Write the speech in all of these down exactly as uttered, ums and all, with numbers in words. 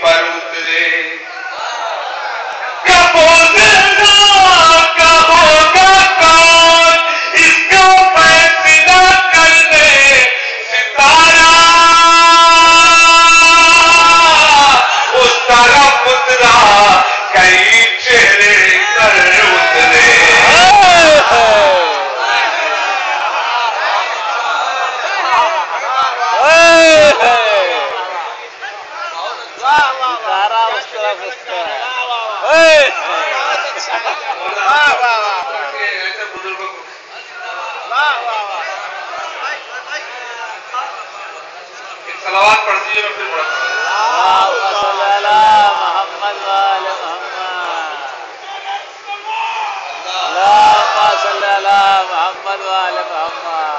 پر اترے کب ہوگا کب ہوگا کون اس کا فیصلہ کرنے ستارہ اس طرف اترا کئی چہرے کر اترے صلوات پڑھ دیجیے میں پھر پڑھا محمد والے محمد اللہم صلی علی محمد والے محمد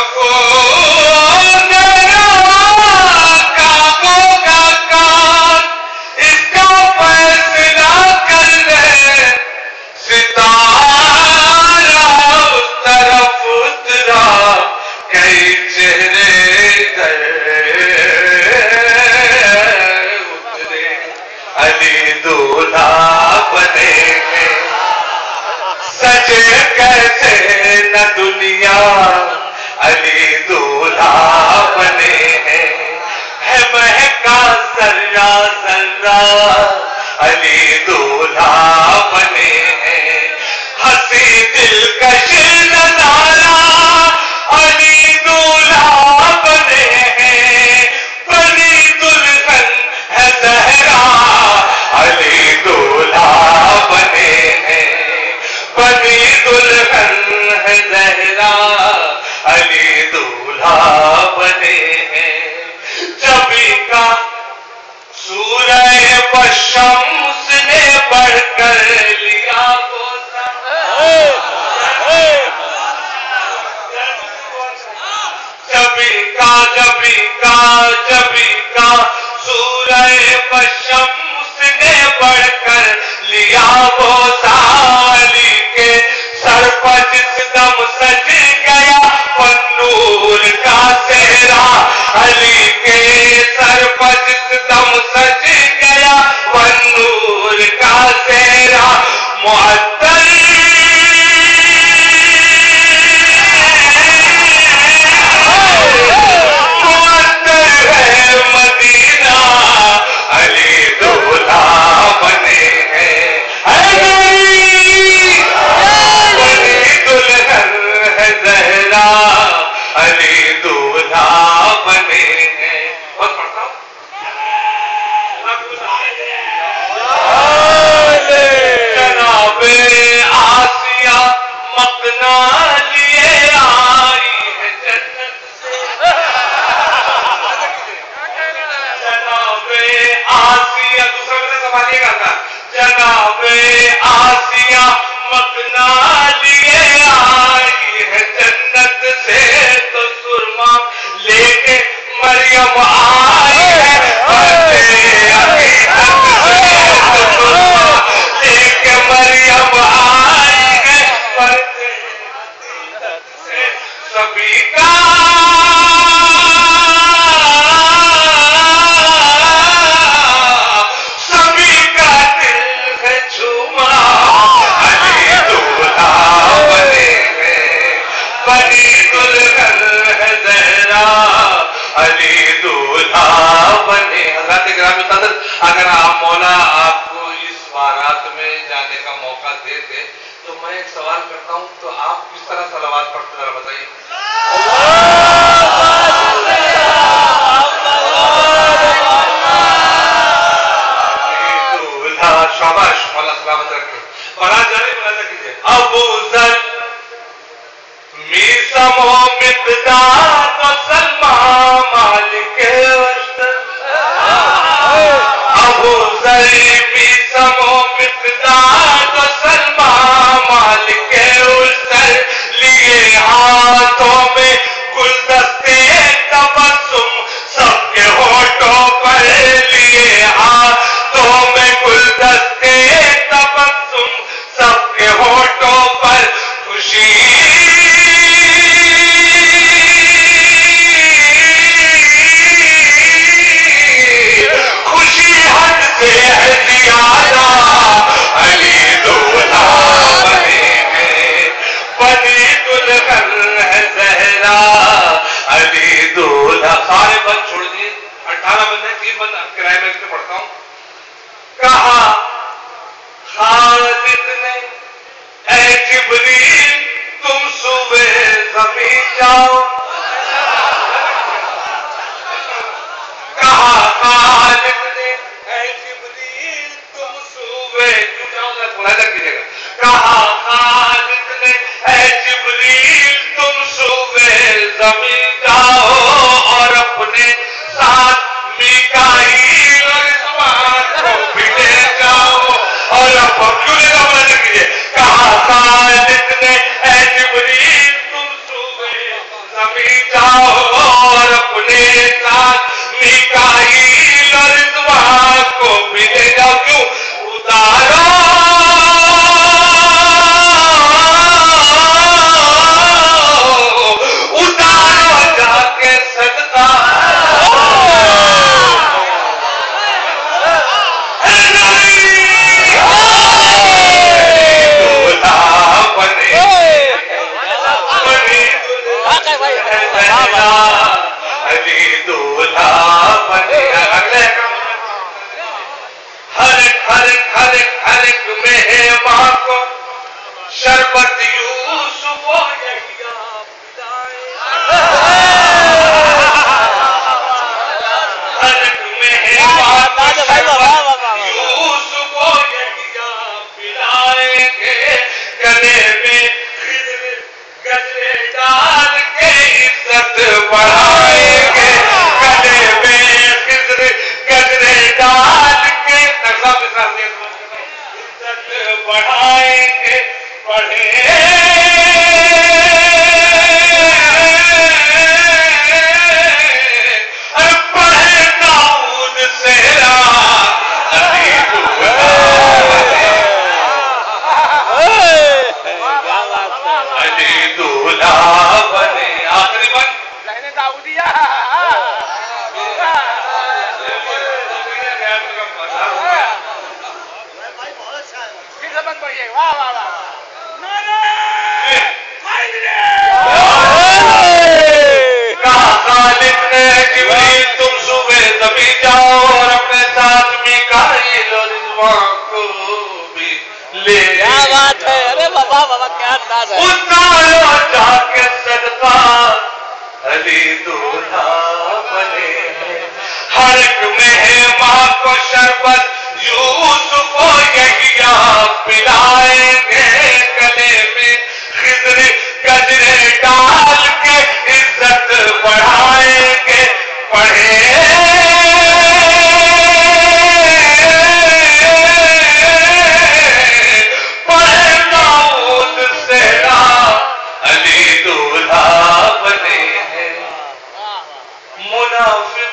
کیسے نہ دنیا علی دولہا بنے ہیں ہے مہکا ذرہ ذرہ علی دولہا بنے ہیں ہنسی دلکش نظارہ علی دولہا بنے ہیں بنی دلہن ہے زہرا علی دولہا بنے ہیں بنی دلہن ہے زہرا علی دولہا بنے ہیں جبھی کا سورہ بشمس نے بڑھ کر لیا جبھی کا جبھی کا جبھی کا سورہ بشمس نے بڑھ کر لیا وہ سالی کے سر پر جس دم سج گیا وہ نور کا سہرا علی کے سر پر جس دم سج گیا وہ نور کا سہرا معطر معطر ہے مدینہ علی دولہا بنے ہیں زہرا علی دولہا بنے ہیں بہت پڑھتا ہوں جناب آسیہ مقنا لیے آئی ہے جنت سے جناب آسیہ دوسرا میں سنبھالیے گا تھا جناب آسیہ مقنا لیے آئی ہے جنت سے تو سرما لے کے مریم آئی ہے عقیدت سے تو سرما لے کے مریم آئی ہے سے سبھی کا سبھی کا دل ہے جھوما علی دولہا بنے ہیں بنی دلہن ہے زہرا علی دولہا بنے حضرات گرامی صدر اگر آپ مولا آپ کو اس بارات میں جانے کا موقع دے دے تو میں ایک سوال کرتا ہوں تو آپ کس طرح صلوات پڑھتے ذرا بتائیے دولہا شاباش مولا سلامت رکھے بارات جانے کو نظر کیجیے ابو ذر میسم و مقداد و سلمہ مالک وشت ابو ذر میسم و مقداد و سلمہ مالک وشت لیے ہاتھوں میں گلدست अठारह बंदे तीन बंदा किराए में इसमें पढ़ता हूँ। कहा खालिद ने ऐ जिब्रील तुम सुबह जमीन जाओ। कहा खालिद ने ऐ जिब्रील तुम सुबह क्यों जाओ मुलाहिदा कीजिएगा। कहा खालिद ने ऐ जिब्रील तुम सुबह जमीन जाओ और अपने साथ मीकाईल और इस्माईल को भी ले जाओ। और अब क्यों ले जाओ मुलाहिदा कीजिए। कहा खालिद ने ऐ जिब्रील तुम सुबह जमीन जाओ और अपने साथ मीकाईल और इस्माईल को भी ले जाओ। क्यों उतारो उतारो जाके सदका अली दूल्हा बने। अगले हर हर हर हर मेहमान को शरबत यूसुफ हर मेहमान को शरबत यूसुफ पिलाएंगे। गले में गजरे डाल के इज्जत बढ़ाएंगे। गले में खिजर गजरे डाल के इज्जत बढ़ाएंगे। पढ़े पढ़े दाऊद सेहरा अली दूल्हा अली दूल्हा बने। आखिरी बात दाऊदिया वाह वाह वाह कहा खालिद ने जिब्रील तुम सुबह जमीन जाओ और अपने साथ मीकाईल और इस्माईल को भी ले। क्या बात है। अरे बाबा बाबा क्या अंदाज है। उतारो जाके सदका अली दूल्हा बने हैं। हर एक मेहमान को शरबत यूसुफ यहिया पिलाएंगे। गले में खिजर गजरे डाल के इज्जत बढ़ाएंगे। पढ़े पढ़े दाऊद सेहरा अली दूल्हा बने हैं। मुनाफिक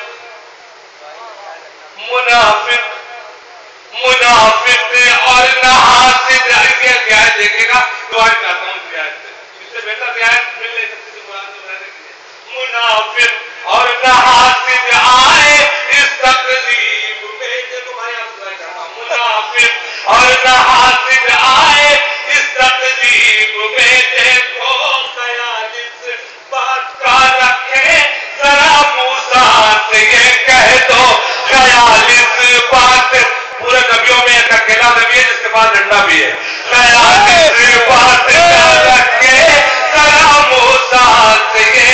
मुनाफिक मुनाफिक और नहासिद आगे अध्याय देखेगा तो आज चाहता हूँ अध्याय से इससे बेहतर अध्याय मिल नहीं सकती कुरान से मैंने किया। मुनाफिक और नहासिद आए इस तकलीफ में तुम्हारे आप चाहता हूँ। मुनाफिक और नहासिद आए इस तकलीफ में देखो ख्याल इस बात का रखे जरा मूसा से ये कह दो ख्याल इस बात। पूरे नबियों में एक अकेला नबी है जिसके पास डंडा भी है। ख्याल इस बात का रखे जरा मूसा से ये